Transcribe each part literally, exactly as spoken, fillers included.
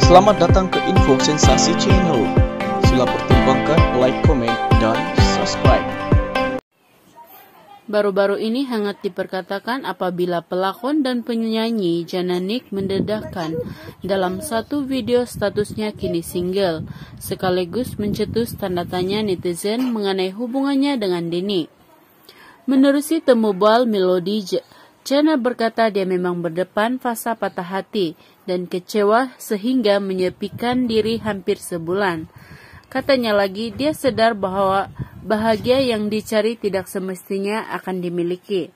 Selamat datang ke Info Sensasi Channel. Sila pertimbangkan like, komen, dan subscribe. Baru-baru ini hangat diperkatakan apabila pelakon dan penyanyi Jana Nick mendedahkan dalam satu video statusnya kini single, sekaligus mencetus tanda tanya netizen mengenai hubungannya dengan Denny. Menerusi temu bal Melody, Jana berkata dia memang berdepan fasa patah hati dan kecewa sehingga menyepikan diri hampir sebulan. Katanya lagi, dia sadar bahwa bahagia yang dicari tidak semestinya akan dimiliki.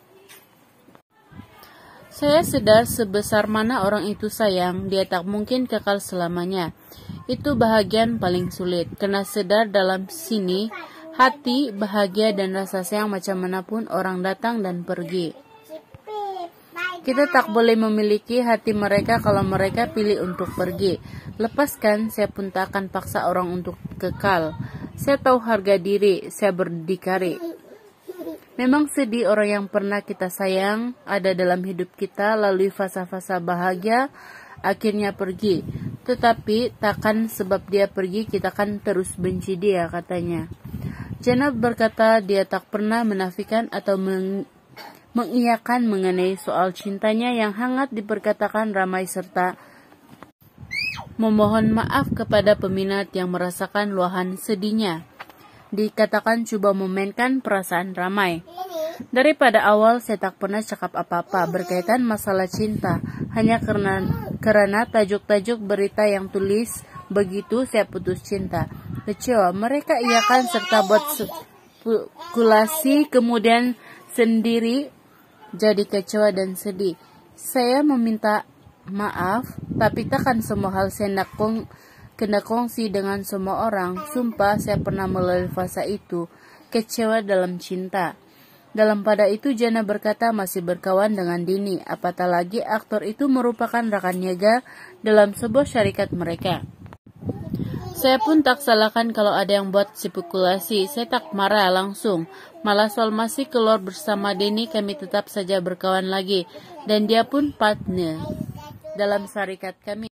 Saya sadar sebesar mana orang itu sayang, dia tak mungkin kekal selamanya. Itu bahagian paling sulit, karena sadar dalam sini, hati, bahagia dan rasa sayang macam manapun orang datang dan pergi. Kita tak boleh memiliki hati mereka kalau mereka pilih untuk pergi. Lepaskan, saya pun tak akan paksa orang untuk kekal. Saya tahu harga diri, saya berdikari. Memang sedih orang yang pernah kita sayang ada dalam hidup kita lalui fasa-fasa bahagia, akhirnya pergi. Tetapi takkan sebab dia pergi kita kan terus benci dia, katanya. Jana berkata dia tak pernah menafikan atau meng mengiyakan mengenai soal cintanya yang hangat diperkatakan ramai serta memohon maaf kepada peminat yang merasakan luahan sedihnya. Dikatakan coba memainkan perasaan ramai. Daripada awal saya tak pernah cakap apa-apa berkaitan masalah cinta, hanya karena karena tajuk-tajuk berita yang tulis begitu saya putus cinta. Kecewa, mereka iyakan serta buat spekulasi kemudian sendiri jadi kecewa dan sedih. Saya meminta maaf, tapi takkan semua hal saya nak kong, kena kongsi dengan semua orang. Sumpah saya pernah melalui fase itu, kecewa dalam cinta. Dalam pada itu Jana berkata masih berkawan dengan Denny, apatah lagi aktor itu merupakan rekan niaga dalam sebuah syarikat mereka. Saya pun tak salahkan kalau ada yang buat spekulasi, saya tak marah langsung. Malah soal masih keluar bersama Denny kami tetap saja berkawan lagi. Dan dia pun partner dalam syarikat kami.